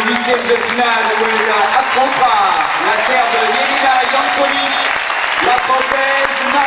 huitièmes de finale où elle affrontera la Serbe Jelena Jankovic, la Française